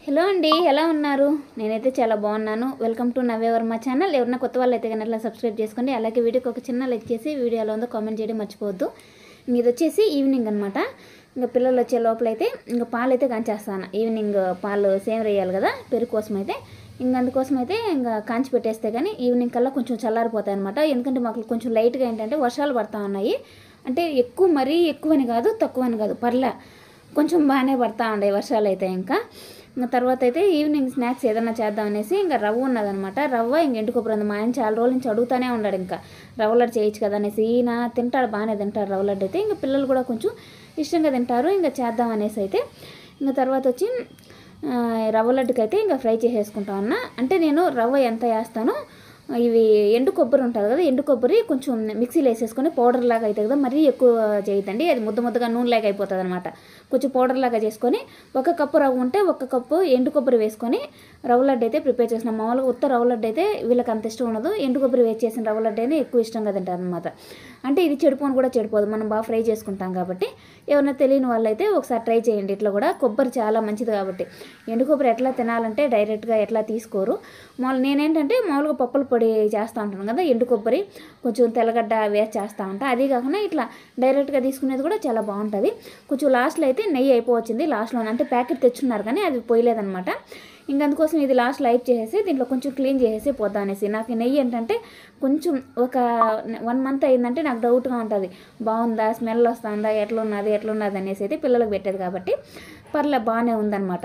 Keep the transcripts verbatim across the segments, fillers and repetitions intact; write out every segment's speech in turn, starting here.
Hello అండి, ఎలా ఉన్నారు? నేనైతే చాలా బాగున్నాను. Welcome to Navya Varma channel. ఎవరైనా కొత్త వాళ్ళు అయితే కనుక అట్లా సబ్స్క్రైబ్ చేసుకోండి. అలాగే వీడియోకి ఒక చిన్న లైక్ చేసి వీడియో ఎలా ఉందో కామెంట్ చేయడం మర్చిపోవద్దు. ఇది వచ్చేసి ఈవినింగ్ అనమాట. ఇంకా పిల్లలు వచ్చే లోపలైతే ఇంకా పాలు అయితే కాంచేస్తాను. ఈవినింగ్ పాలు సేమ్ వేయాలి కదా పెరుగు కోసం అయితే. ఇంకా అందుకోసం అయితే ఇంకా కాంచి పెట్టేస్తే కానీ ఈవినింగ్ కల్లా కొంచెం చల్లారిపోతాయి అనమాట. ఎందుకంటే మాకు కొంచెం లైట్గా ఏంటంటే వర్షాలు పడతా ఉన్నాయి. అంటే ఎక్కువ మరీ ఎక్కువని కాదు, తక్కువని కాదు, పర్లే కొంచెం బాగానే పడతా ఉండే వర్షాలు అయితే. ఇంకా ఇంకా తర్వాత అయితే ఈవినింగ్ స్నాక్స్ ఏదైనా చేద్దాం అనేసి ఇంకా రవ్వ ఉన్నదనమాట. రవ్వ ఇంక ఎండు కొబ్బరి ఉంది. మా ఆయన చాలా రోజుల నుంచి అడుగుతూనే ఉన్నాడు ఇంకా రవ్వ లడ్డు చేయొచ్చు కదా అనేసి. ఈయన తింటాడు, బాగానే తింటాడు రవ్వ లడ్డు అయితే. ఇంకా పిల్లలు కూడా కొంచెం ఇష్టంగా తింటారు. ఇంకా చేద్దాం అనేసి అయితే ఇంకా తర్వాత వచ్చి రవ్వ లడ్డుకి అయితే ఇంకా ఫ్రై చేసేసుకుంటా ఉన్నా. అంటే నేను రవ్వ ఎంత వేస్తానో, ఇవి ఎండు కొబ్బరి ఉంటుంది కదా, ఎండు కొబ్బరి కొంచెం మిక్సీలో వేసేసుకొని పౌడర్ లాగా అవుతుంది కదా, మరీ ఎక్కువ చేయదండి, అది ముద్ద ముద్దగా నూనెలాగా అయిపోతుంది అనమాట. కొంచెం పౌడర్ లాగా చేసుకొని ఒక కప్పు రవ్వ ఉంటే ఒక కప్పు ఎండు కొబ్బరి వేసుకొని రవ్వ లడ్డు అయితే ప్రిపేర్ చేసిన. మామూలుగా ఉత్త రవ్వ లడ్డు అయితే వీళ్ళకి అంత ఇష్టం ఉండదు. ఎండు కొబ్బరి వేసి చేసిన రవ్వ లడ్డు అయితే ఎక్కువ ఇష్టంగా తింటారు అనమాట. అంటే ఇది చెడిపోను కూడా చెడిపోదు, మనం బాగా ఫ్రై చేసుకుంటాం కాబట్టి. ఎవరైనా తెలియని వాళ్ళైతే ఒకసారి ట్రై చేయండి. ఇట్లా కూడా కొబ్బరి చాలా మంచిది కాబట్టి. ఎండు కొబ్బరి ఎట్లా తినాలంటే డైరెక్ట్గా ఎట్లా తీసుకోరు. మామూలు నేనేంటంటే మామూలుగా పప్పుల పొడి చేస్తూ ఉంటాను కదా, ఎండు కొబ్బరి కొంచెం తెల్లగడ్డ వేసి చేస్తూ ఉంటాను. అది కాకుండా ఇట్లా డైరెక్ట్గా తీసుకునేది కూడా చాలా బాగుంటుంది. కొంచెం లాస్ట్లో అయితే నెయ్యి అయిపోవచ్చింది లాస్ట్లో, అంటే ప్యాకెట్ తెచ్చున్నారు కానీ అది పోయలేదనమాట. ఇంక అందుకోసం ఇది లాస్ట్ లైట్ చేసేసి దీంట్లో కొంచెం క్లీన్ చేసేసి పోతా అనేసి. నాకు నెయ్యి ఏంటంటే కొంచెం ఒక వన్ మంత్ అయిందంటే నాకు డౌట్గా ఉంటుంది, బాగుందా, స్మెల్ వస్తుందా, ఎట్లున్నది ఎట్లున్నది అనేసి అయితే పిల్లలకు పెట్టేది కాబట్టి పర్లే బాగానే ఉందన్నమాట.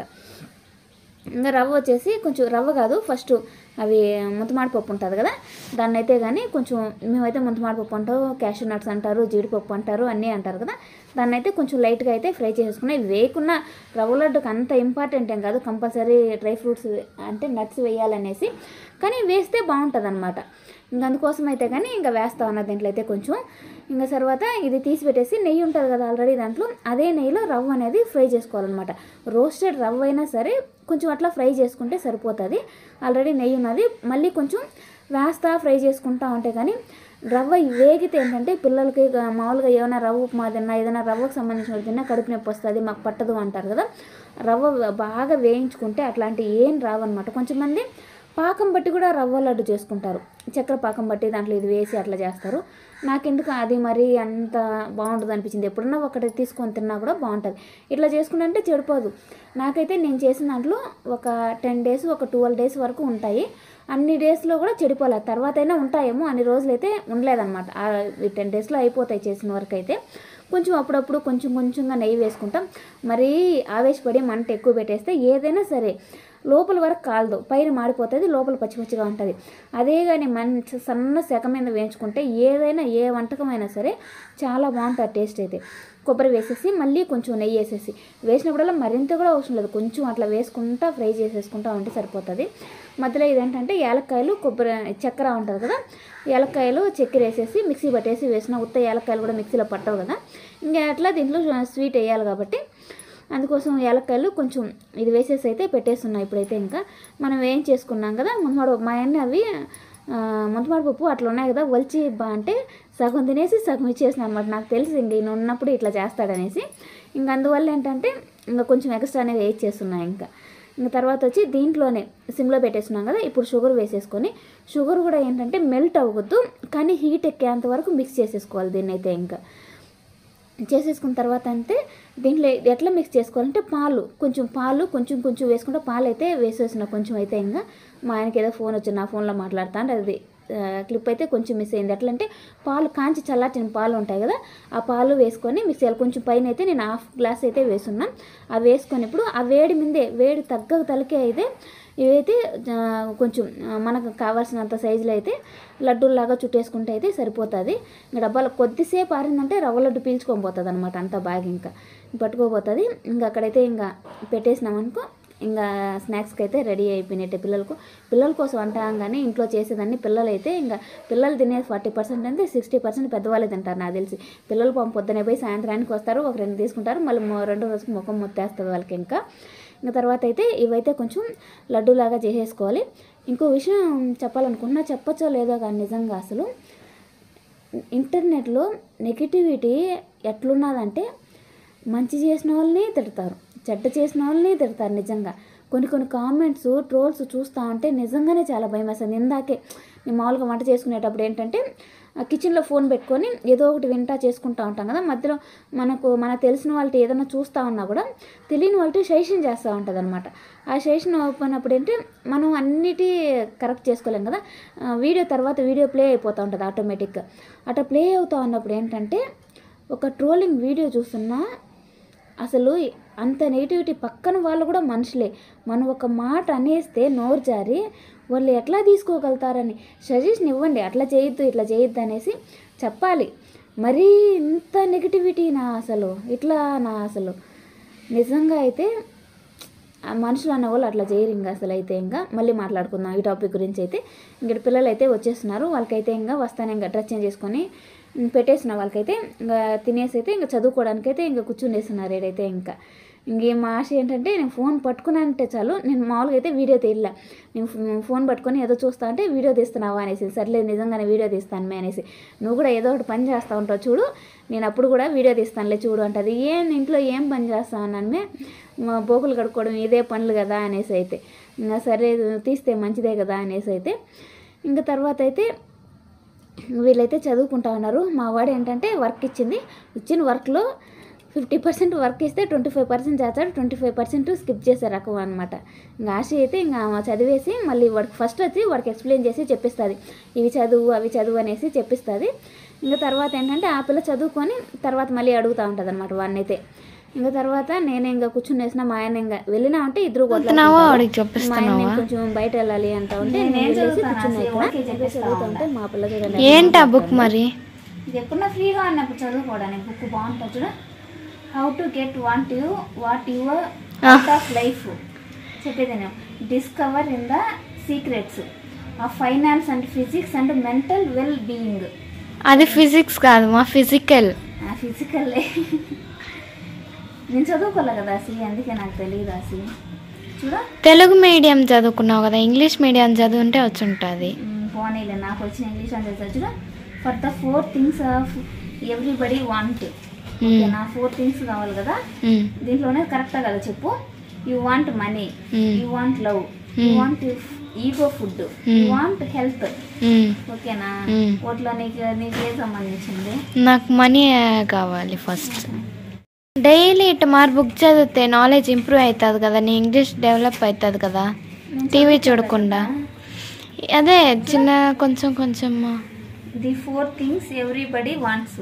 ఇంకా రవ్వ వచ్చేసి కొంచెం రవ్వ కాదు, ఫస్ట్ అవి ముంతమాడి పప్పు ఉంటుంది కదా, దాన్ని అయితే కానీ కొంచెం మేమైతే ముంతమాడి పప్పు అంటారు, క్యాషూ నట్స్ అంటారు, జీడిపప్పు అంటారు, అన్నీ అంటారు కదా, దాన్ని అయితే కొంచెం లైట్గా అయితే ఫ్రై చేసుకున్నాయి. వేయకున్న రవ్వ లడ్డుకి అంత ఇంపార్టెంట్ ఏం కాదు, కంపల్సరీ డ్రై ఫ్రూట్స్ అంటే నట్స్ వేయాలనేసి, కానీ వేస్తే బాగుంటుంది అనమాట. ఇంక అందుకోసం అయితే కానీ ఇంకా వేస్తా ఉన్న దీంట్లో అయితే కొంచెం. ఇంకా తర్వాత ఇది తీసి పెట్టేసి నెయ్యి ఉంటుంది కదా ఆల్రెడీ దాంట్లో, అదే నెయ్యిలో రవ్వ అనేది ఫ్రై చేసుకోవాలన్నమాట. రోస్టెడ్ రవ్వ అయినా సరే కొంచెం అట్లా ఫ్రై చేసుకుంటే సరిపోతుంది. ఆల్రెడీ నెయ్యి ఉన్నది, మళ్ళీ కొంచెం వేస్తా ఫ్రై చేసుకుంటా ఉంటే కానీ రవ్వ వేగితే ఏంటంటే పిల్లలకి మామూలుగా ఏమైనా రవ్వ ఉప్మా తిన్నా, ఏదైనా రవ్వకు సంబంధించిన తిన్నా కడుపు నొప్పి వస్తుంది, మాకు పట్టదు అంటారు కదా. రవ్వ బాగా వేయించుకుంటే అట్లాంటివి ఏం రావన్నమాట. కొంచెం మంది పాకం బట్టి కూడా రవ్వ లడ్డు చేసుకుంటారు, చక్కెర పాకం బట్టి దాంట్లో ఇది వేసి అట్లా చేస్తారు. నాకెందుకు అది మరీ అంత బాగుంటుంది అనిపించింది. ఎప్పుడన్నా ఒకటి తీసుకొని తిన్నా కూడా బాగుంటుంది. ఇట్లా చేసుకుంటే చెడిపోదు. నాకైతే నేను చేసిన దాంట్లో ఒక టెన్ డేస్ ఒక ట్వెల్వ్ డేస్ వరకు ఉంటాయి. అన్ని డేస్లో కూడా చెడిపోలేదు. తర్వాత అయినా ఉంటాయేమో, అన్ని రోజులైతే ఉండలేదన్నమాట. టెన్ డేస్లో అయిపోతాయి చేసిన వరకు అయితే. కొంచెం అప్పుడప్పుడు కొంచెం కొంచెంగా నెయ్యి వేసుకుంటాం. మరీ ఆవేశపడి మంట ఎక్కువ పెట్టేస్తే ఏదైనా సరే లోపల వరకు కాలదు, పైన మాడిపోతుంది, లోపల పచ్చి పచ్చిగా ఉంటుంది. అదే కానీ మంచి సన్న సెక మీద వేయించుకుంటే ఏదైనా ఏ వంటకమైనా సరే చాలా బాగుంటుంది టేస్ట్ అయితే. కొబ్బరి వేసేసి మళ్ళీ కొంచెం నెయ్యి వేసేసి వేసినప్పుడల్లా మరింత కూడా అవసరం లేదు, కొంచెం అట్లా వేసుకుంటా ఫ్రై చేసేసుకుంటా ఉంటే సరిపోతుంది. మధ్యలో ఇదేంటంటే యాలక్కాయలు, కొబ్బరి, చక్కెర ఉంటుంది కదా, యాలక్కాయలు చక్కెర వేసేసి మిక్సీ పట్టేసి వేసిన. ఉత్త యాలక్కాయలు కూడా మిక్సీలో పట్టవు కదా, ఇంకా అట్లా దీంట్లో స్వీట్ వేయాలి కాబట్టి అందుకోసం యాలక్కాయలు కొంచెం ఇది వేసేసి అయితే పెట్టేస్తున్నాయి. ఇప్పుడైతే ఇంకా మనం ఏం చేసుకున్నాం కదా ముంతమాడు, మా అన్న అవి ముంతమాడి పప్పు అట్లా ఉన్నాయి కదా, వలిచి బా అంటే సగం తినేసి సగం ఇచ్చేసిన అనమాట. నాకు తెలిసి ఇంక ఈయన ఉన్నప్పుడు ఇట్లా చేస్తాడనేసి, ఇంక అందువల్ల ఏంటంటే ఇంకా కొంచెం ఎక్స్ట్రా అనేది వేయించేస్తున్నాయి. ఇంకా ఇంకా తర్వాత వచ్చి దీంట్లోనే సిమ్లో పెట్టేస్తున్నాం కదా, ఇప్పుడు షుగర్ వేసేసుకొని, షుగర్ కూడా ఏంటంటే మెల్ట్ అవ్వద్దు కానీ హీట్ ఎక్కేంత వరకు మిక్స్ చేసేసుకోవాలి దీన్ని అయితే. ఇంకా చేసేసుకున్న తర్వాత అంటే దీంట్లో ఎట్లా మిక్స్ చేసుకోవాలంటే పాలు కొంచెం పాలు కొంచెం కొంచెం వేసుకుంటే పాలు అయితే వేసేసిన కొంచెం అయితే. ఇంకా మా ఆయనకి ఏదో ఫోన్ వచ్చింది, నా ఫోన్లో మాట్లాడుతా అంటే అది క్లిప్ అయితే కొంచెం మిస్ అయింది. ఎట్లా అంటే పాలు కాంచి చల్లార్చిన పాలు ఉంటాయి కదా, ఆ పాలు వేసుకొని మిక్స్ చేయాలి. కొంచెం పైన అయితే నేను హాఫ్ గ్లాస్ అయితే వేసున్నాం. అవి వేసుకొని ఇప్పుడు ఆ వేడి మీదే వేడి తగ్గ తలకే అయితే ఇవైతే కొంచెం మనకు కావాల్సినంత సైజులో అయితే లడ్డూలాగా చుట్టేసుకుంటే అయితే సరిపోతుంది. ఇంకా డబ్బాలో కొద్దిసేపు ఆరిందంటే రవ్వ లడ్డు పీల్చుకొని పోతుంది అనమాట, అంతా బాగా ఇంకా పట్టుకోపోతుంది. ఇంకా అక్కడైతే ఇంకా పెట్టేసినామనుకో ఇంకా స్నాక్స్కి అయితే రెడీ అయిపోయినట్టే. పిల్లలకు పిల్లల కోసం అంటాం కానీ ఇంట్లో చేసేదాన్ని పిల్లలు అయితే ఇంకా పిల్లలు తినే ఫార్టీ పర్సెంట్ అంటే సిక్స్టీ పర్సెంట్ పెద్దవాళ్ళే తింటారు నాకు తెలిసి. పిల్లలు పొద్దునే పోయి సాయంత్రానికి వస్తారు, ఒక రెండు తీసుకుంటారు, మళ్ళీ రెండో రోజుకి ముఖం మొత్తేస్తుంది వాళ్ళకి. ఇంకా ఇంకా తర్వాత అయితే ఇవైతే కొంచెం లడ్డూలాగా చేసేసుకోవాలి. ఇంకో విషయం చెప్పాలనుకున్నా, చెప్పచ్చో లేదో కానీ నిజంగా అసలు ఇంటర్నెట్లో నెగిటివిటీ ఎట్లున్నదంటే మంచి చేసిన వాళ్ళని తిడతారు, చెడ్డ చేసిన వాళ్ళని తిడతారు. నిజంగా కొన్ని కొన్ని కామెంట్స్ ట్రోల్స్ చూస్తూ ఉంటే నిజంగానే చాలా భయం వేస్తుంది. ఇందాకే నేను మామూలుగా వంట చేసుకునేటప్పుడు ఏంటంటే కిచెన్లో ఫోన్ పెట్టుకొని ఏదో ఒకటి వింటా చేసుకుంటూ ఉంటాం కదా, మధ్యలో మనకు మనకు తెలిసిన వాళ్ళకి ఏదైనా చూస్తూ ఉన్నా కూడా తెలియని వాళ్ళకి సజెషన్ చేస్తూ ఉంటుంది అనమాట. ఆ సజెషన్ అయిపోయినప్పుడు ఏంటి మనం అన్నిటి కరెక్ట్ చేసుకోలేం కదా, వీడియో తర్వాత వీడియో ప్లే అయిపోతూ ఉంటుంది ఆటోమేటిక్గా. అట్లా ప్లే అవుతూ ఉన్నప్పుడు ఏంటంటే ఒక ట్రోలింగ్ వీడియో చూస్తున్నా అసలు అంత నెగిటివిటీ, పక్కన వాళ్ళు కూడా మనుషులే, మనం ఒక మాట అనేస్తే నోరు జారి వాళ్ళు ఎట్లా తీసుకోగలుగుతారని సజెషన్ ఇవ్వండి, అట్లా చేయొద్దు ఇట్లా చేయొద్దు అనేసి చెప్పాలి. మరీ ఇంత నెగిటివిటీ నా అసలు ఇట్లా నా అసలు నిజంగా అయితే మనుషులు అన్న వాళ్ళు అట్లా చేయరు. ఇంకా అసలు అయితే ఇంకా మళ్ళీ మాట్లాడుకుందాం ఈ టాపిక్ గురించి. అయితే ఇక్కడ పిల్లలు అయితే వచ్చేస్తున్నారు, వాళ్ళకైతే ఇంకా వస్తానే ఇంకా డ్రెస్ చేంజ్ చేసుకొని పెట్టేసిన వాళ్ళకైతే ఇంకా తినేసి అయితే ఇంకా చదువుకోవడానికి అయితే ఇంకా కూర్చునేస్తున్నారు. ఏడైతే ఇంకా ఇంకేం ఆశ ఏంటంటే నేను ఫోన్ పట్టుకున్నానంటే చాలు, నేను మామూలుగా అయితే వీడియో తీయలే, నేను ఫోన్ పట్టుకొని ఏదో చూస్తా అంటే వీడియో తీస్తున్నావా అనేసి, సర్లేదు నిజంగానే వీడియో తీస్తాను మే అనేసి, నువ్వు కూడా ఏదో ఒకటి పని చేస్తూ ఉంటావు చూడు, నేను అప్పుడు కూడా వీడియో తీస్తానులే చూడు అంటది. ఏం ఇంట్లో ఏం పని చేస్తావు అన్నాను, బోకులు కడుక్కోవడం ఇదే పనులు కదా అనేసి అయితే ఇంకా సరే తీస్తే మంచిదే కదా అనేసి అయితే ఇంకా తర్వాత అయితే వీళ్ళైతే చదువుకుంటా ఉన్నారు. మా వాడు ఏంటంటే వర్క్ ఇచ్చింది, ఇచ్చిన వర్క్లో ఫిఫ్టీ పర్సెంట్ వర్క్ ఇస్తే ట్వంటీ ఫైవ్ పర్సెంట్ చేస్తాడు, ట్వంటీ ఫైవ్ పర్సెంట్ స్కిప్ చేసే రకం అనమాట. ఇంకా ఆశ అయితే ఇంకా చదివేసి మళ్ళీ వాడికి ఫస్ట్ వచ్చి వాడికి ఎక్స్ప్లెయిన్ చేసి చెప్పిస్తుంది, ఇవి చదువు అవి చదువు అనేసి చెప్పిస్తుంది. ఇంకా తర్వాత ఏంటంటే ఆ పిల్ల చదువుకొని తర్వాత మళ్ళీ అడుగుతూ ఉంటుంది అనమాట వాడిని అయితే. ఇంకా తర్వాత నేను ఇంకా కూర్చుని వేసిన మా ఆయన ఇంకా వెళ్ళినా అంటే ఇద్దరు మా ఆయన కొంచెం బయట వెళ్ళాలి అంటా ఉంటే నేను కూర్చున్నా ఇక్కడ చదువుతూ ఉంటే మా పిల్ల చూడండి ఏంటా బుక్ మరి ఇది ఎప్పుడన్నా ఫ్రీగా ఉన్నప్పుడు చదువుకోవడానికి బుక్ బాగుంటుంది చూడ, how to get want you what your out of life చెప్పేది నేను, discover in the secrets of finance and physics and mental well being. అది ఫిజిక్స్ కాదు మా ఫిజికల్. ఫిజికల్ నేను చదువుకోలే కదా అసి, అందుకే నాకు తెలియదు అసి. చూడ తెలుగు మీడియం చదువుకున్నావు కదా, ఇంగ్లీష్ మీడియం చదువుంటే వచ్చి ఉంటుంది. పోనీలే నాకు వచ్చిన ఇంగ్లీష్ అని తెలుసు. చూడ for the four things of everybody want, నా ఫోర్ థింగ్స్ కావాలి కదా, దీంట్లోనే కరెక్టా కదా చెప్పు. You want money, you want love, you want ego food, you want health, ఓకేనా? వాటిలో నీకు నీకు ఏ సంబంధించింది? నాకు మనీ కావాలి ఫస్ట్. డైలీ ఇటు మార్ బుక్ చదివితే నాలెడ్జ్ ఇంప్రూవ్ అవుతుంది కదా, నీ ఇంగ్లీష్ డెవలప్ అవుతుంది కదా టీవీ చూడకుండా. అదే చిన్న కొంచెం కొంచెం the four things everybody wants,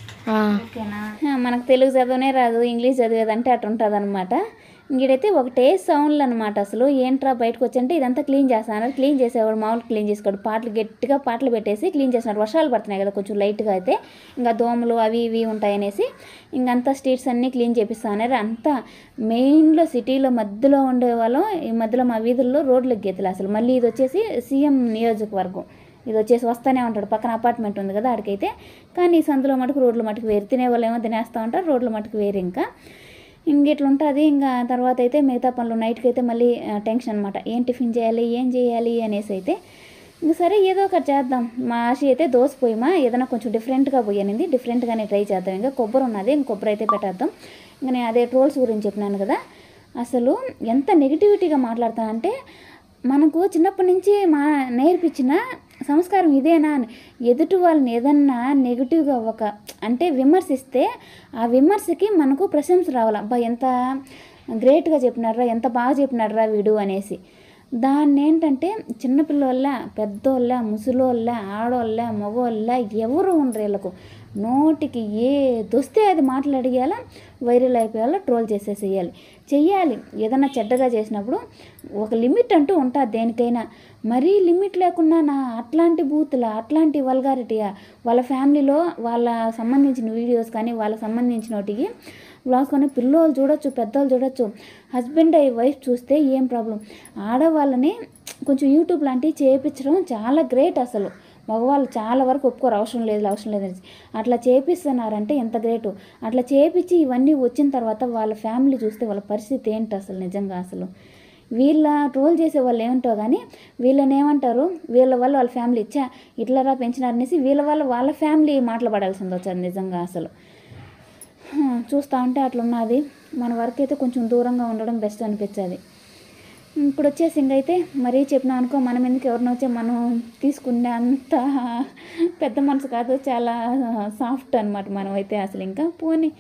ఓకేనా? మనకు తెలుగు చదవనే రాదు, ఇంగ్లీష్ చదివేదంటే అటు ఉంటుంది అనమాట. ఇంకైతే ఒకటే సౌండ్లు అనమాట. అసలు ఏంట్రా బయటకు వచ్చంటే ఇదంతా క్లీన్ చేస్తాను, క్లీన్ చేసేవాడు మామూలు క్లీన్ చేసుకోడు, పాటలు గట్టిగా పాటలు పెట్టేసి క్లీన్ చేస్తున్నాడు. వర్షాలు పడుతున్నాయి కదా కొంచెం లైట్గా అయితే, ఇంకా దోమలు అవి ఇవి ఉంటాయనేసి ఇంకంతా స్ట్రీట్స్ అన్నీ క్లీన్ చేపిస్తాను. అంతా మెయిన్లో సిటీలో మధ్యలో ఉండే వాళ్ళం, ఈ మధ్యలో మా వీధుల్లో రోడ్లకు గీతలు అసలు. మళ్ళీ ఇది వచ్చేసి సీఎం నియోజకవర్గం, ఇది వచ్చేసి వస్తూనే ఉంటాడు, పక్కన అపార్ట్మెంట్ ఉంది కదా ఆడికైతే. కానీ ఈ సందులో మటుకు రోడ్ల మటుకు వేరు, తినే వాళ్ళు ఏమో తినేస్తూ ఉంటారు, రోడ్ల మటుకు వేరు. ఇంకా ఇంకెట్లా ఉంటుంది. ఇంకా తర్వాత అయితే మిగతా పనులు నైట్కి అయితే మళ్ళీ టెన్షన్ అనమాట, ఏం టిఫిన్ చేయాలి ఏం చేయాలి అనేసి అయితే ఇంక సరే ఏదో ఒకటి చేద్దాం. మా ఆశ అయితే దోశ పోయిమా ఏదైనా కొంచెం డిఫరెంట్గా పోయానింది, డిఫరెంట్గానే ట్రై చేద్దాం. ఇంకా కొబ్బరి ఉన్నది, ఇంక కొబ్బరి అయితే పెట్టేద్దాం. ఇంకా నేను అదే ట్రోల్స్ గురించి చెప్పినాను కదా, అసలు ఎంత నెగిటివిటీగా మాట్లాడతానంటే మనకు చిన్నప్పటి నుంచి మా నేర్పించిన సంస్కారం ఇదేనా అని. ఎదుటి వాళ్ళని ఏదన్నా నెగిటివ్గా ఒక అంటే విమర్శిస్తే ఆ విమర్శకి మనకు ప్రశంస రావాలి, అబ్బా ఎంత గ్రేట్గా చెప్పినారా, ఎంత బాగా చెప్పినారా వీడు అనేసి. దాన్ని ఏంటంటే చిన్నపిల్లల పెద్దోళ్ళ ముసలోళ్ళ ఆడోళ్ళ మగోళ్ళ ఎవరు ఉండరు, వీళ్ళకు నోటికి ఏ దొస్తే అది మాట్లాడియాలా, వైరల్ అయిపోయాలా, ట్రోల్ చేసేసేయాలి చెయ్యాలి. ఏదన్నా చెడ్డగా చేసినప్పుడు ఒక లిమిట్ అంటూ ఉంటుంది దేనికైనా. మరీ లిమిట్ లేకుండా నా అట్లాంటి బూతులా అట్లాంటి వల్గారిటీయా, వాళ్ళ ఫ్యామిలీలో వాళ్ళ సంబంధించిన వీడియోస్ కానీ వాళ్ళకి సంబంధించిన వాటికి వ్లాగ్స్ కానీ పిల్లలు చూడొచ్చు పెద్దవాళ్ళు చూడొచ్చు, హస్బెండ్ అయ్యి వైఫ్ చూస్తే ఏం ప్రాబ్లం. ఆడవాళ్ళని కొంచెం యూట్యూబ్ లాంటివి చేయించడం చాలా గ్రేట్ అసలు. మగవాళ్ళు చాలా వరకు ఒప్పుకోరు, అవసరం లేదు అవసరం లేదు అట్లా చేపిస్తున్నారంటే ఎంత గ్రేటు. అట్లా చేపించి ఇవన్నీ వచ్చిన తర్వాత వాళ్ళ ఫ్యామిలీ చూస్తే వాళ్ళ పరిస్థితి ఏంటి అసలు నిజంగా. అసలు వీళ్ళ ట్రోల్ చేసే వాళ్ళు ఏమంటావు కానీ వీళ్ళని ఏమంటారు, వీళ్ళ వల్ల వాళ్ళ ఫ్యామిలీ ఇచ్చా ఇట్లరా పెంచినారనేసి వీళ్ళ వల్ల వాళ్ళ ఫ్యామిలీ మాట్లాడాల్సింది వచ్చారు నిజంగా. అసలు చూస్తూ ఉంటే అట్లా ఉన్నది. మన వరకు అయితే కొంచెం దూరంగా ఉండడం బెస్ట్ అనిపించేది. ఇప్పుడు వచ్చేసి ఇంకైతే మరీ చెప్పినా అనుకో మనం ఎందుకు ఎవరినో వచ్చే మనం తీసుకునే అంత పెద్ద మనసు కాదు, చాలా సాఫ్ట్ అనమాట మనం అయితే అసలు. ఇంకా పోనీ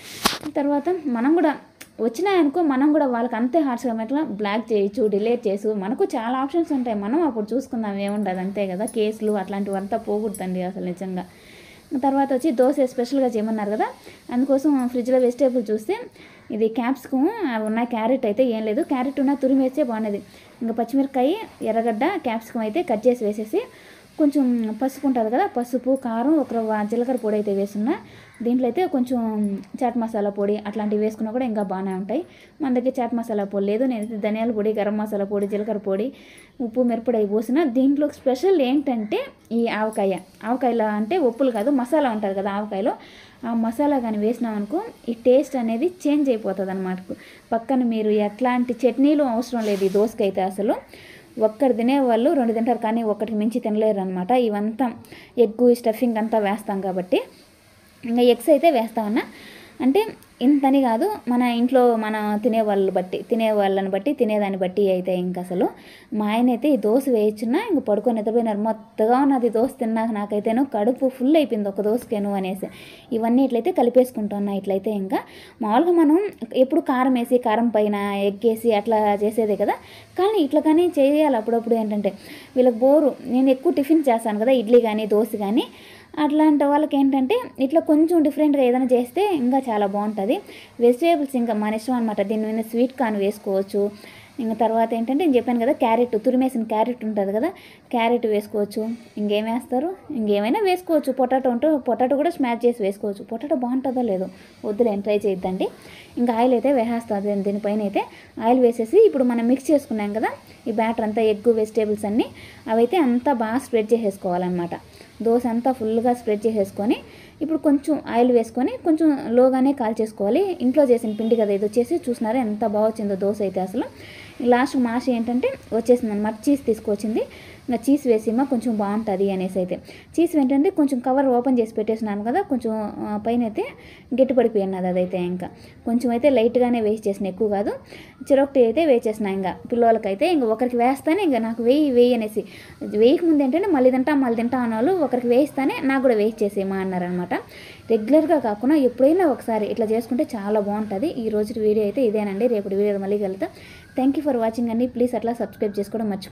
తర్వాత మనం కూడా వచ్చినాయనుకో మనం కూడా వాళ్ళకి అంతే హార్ష్గా మెట్లా బ్లాక్ చేయొచ్చు, డిలీట్ చేసు, మనకు చాలా ఆప్షన్స్ ఉంటాయి. మనం అప్పుడు చూసుకుందాం, ఏముండదు అంతే కదా. కేసులు అట్లాంటివంతా పోకూడదండి అసలు నిజంగా. తర్వాత వచ్చి దోశ స్పెషల్గా చేయమన్నారు కదా, అందుకోసం ఫ్రిడ్జ్లో వెజిటేబుల్ చూస్తే ఇది క్యాప్సికమ్ ఉన్నాయి, క్యారెట్ అయితే ఏం లేదు, క్యారెట్ ఉన్న తురిమి వేస్తే బాగున్నది. ఇంకా పచ్చిమిరపకాయ, ఎర్రగడ్డ, క్యాప్సికమ్ అయితే కట్ చేసి వేసేసి కొంచెం పసుపు ఉంటుంది కదా, పసుపు, కారం, ఒక జీలకర్ర పొడి అయితే వేస్తున్నా. దీంట్లో అయితే కొంచెం చాట్ మసాలా పొడి అట్లాంటివి వేసుకున్నా కూడా ఇంకా బాగానే ఉంటాయి. మన దగ్గర చాట్ మసాలా పొడి లేదు, నేనైతే ధనియాల పొడి, గరం మసాలా పొడి, జీలకర్ర పొడి, ఉప్పు, మిరపొడి అవి పోసిన. దీంట్లో స్పెషల్ ఏంటంటే ఈ ఆవకాయ, ఆవకాయలో అంటే ఉప్పులు కాదు మసాలా ఉంటుంది కదా ఆవకాయలో, ఆ మసాలా కానీ వేసినామనుకో ఈ టేస్ట్ అనేది చేంజ్ అయిపోతుంది అనమాట. పక్కన మీరు ఎట్లాంటి చట్నీలు అవసరం లేదు ఈ దోసకైతే అసలు. ఒక్కటి తినేవాళ్ళు రెండు తింటారు కానీ ఒక్కటికి మించి తినలేరు అనమాట. ఇవంతా ఎగ్గు స్టఫింగ్ అంతా వేస్తాం కాబట్టి. ఇంకా ఎగ్స్ అయితే వేస్తా ఉన్నా, అంటే ఇంతని కాదు, మన ఇంట్లో మన తినేవాళ్ళు బట్టి తినేవాళ్ళని బట్టి తినేదాన్ని బట్టి అయితే ఇంక అసలు. మా ఆయన అయితే ఈ దోశ వేయించున్నా ఇంక పడుకొని నిద్రపోయినారు. మొత్తగా ఉన్నది దోశ తిన్నాక నాకైతేనో కడుపు ఫుల్ అయిపోయింది ఒక దోశకేను అనేసి. ఇవన్నీ ఇట్లయితే కలిపేసుకుంటున్నా. ఇట్లయితే ఇంకా మామూలుగా మనం ఎప్పుడు కారం వేసి కారం పైన ఎగ్ వేసి అట్లా చేసేదే కదా, కానీ ఇట్లా కానీ చేయాలి అప్పుడప్పుడు. ఏంటంటే వీళ్ళకి బోరు, నేను ఎక్కువ టిఫిన్ చేస్తాను కదా, ఇడ్లీ కానీ దోశ కానీ, అట్లాంటి వాళ్ళకి ఏంటంటే ఇట్లా కొంచెం డిఫరెంట్గా ఏదైనా చేస్తే ఇంకా చాలా బాగుంటుంది. వెజిటేబుల్స్ ఇంకా మన ఇష్టం అనమాట. దీని మీద స్వీట్ కార్న్ వేసుకోవచ్చు. ఇంకా తర్వాత ఏంటంటే నేను చెప్పాను కదా క్యారెట్, తురిమేసిన క్యారెట్ ఉంటుంది కదా, క్యారెట్ వేసుకోవచ్చు. ఇంకేం వేస్తారు, ఇంకేమైనా వేసుకోవచ్చు. పొటాటో ఉంటే పొటాటో కూడా స్మాష్ చేసి వేసుకోవచ్చు. పొటాటో బాగుంటుందో లేదో వద్దులేని ట్రై చేద్దండి. ఇంకా ఆయిల్ అయితే వేసేస్తుంది. దీనిపైన అయితే ఆయిల్ వేసేసి ఇప్పుడు మనం మిక్స్ చేసుకున్నాం కదా ఈ బ్యాటర్ అంతా, ఎగ్ వెజిటేబుల్స్ అన్నీ అవైతే అంతా బాగా స్ప్రెడ్ చేసేసుకోవాలన్నమాట. దోశ అంతా ఫుల్గా స్ప్రెడ్ చేసేసుకొని ఇప్పుడు కొంచెం ఆయిల్ వేసుకొని కొంచెం లోగానే కాల్ చేసుకోవాలి. ఇంట్లో చేసిన పిండి కదా ఇది వచ్చేసి, చూసినారా ఎంత బాగా వచ్చిందో దోశ అయితే అసలు. లాస్ట్ మాషి ఏంటంటే వచ్చేసింది అనమాట, చీజ్ తీసుకొచ్చింది. ఇంకా చీజ్ వేసిమా కొంచెం బాగుంటుంది అనేసి అయితే చీజ్ ఏంటంటే కొంచెం కవర్ ఓపెన్ చేసి పెట్టేసినాను కదా, కొంచెం పైన అయితే గట్టిపడిపోయినది. అదైతే ఇంకా కొంచెం అయితే లైట్గానే వేస్ట్ చేసిన, ఎక్కువ కాదు. చిరొకటి అయితే వేసేసిన. ఇంకా పిల్లలకైతే ఇంకా ఒకరికి వేస్తానే ఇంకా నాకు వేయి వేయి అనేసి, వేయక ముందు ఏంటంటే మళ్ళీ తింటా మళ్ళీ తింటా అన్న వాళ్ళు ఒకరికి వేయిస్తానే నాకు కూడా వేస్ట్ చేసేమా అన్నారనమాట. రెగ్యులర్గా కాకుండా ఎప్పుడైనా ఒకసారి ఇట్లా చేసుకుంటే చాలా బాగుంటుంది. ఈ రోజు వీడియో అయితే ఇదేనండి. రేపటి వీడియో మళ్ళీ కలుద్దాం. థ్యాంక్ యూ ఫర్ వాచింగ్ అండి. ప్లీజ్ అట్లా సబ్స్క్రైబ్ చేసుకోవడం మర్చిపో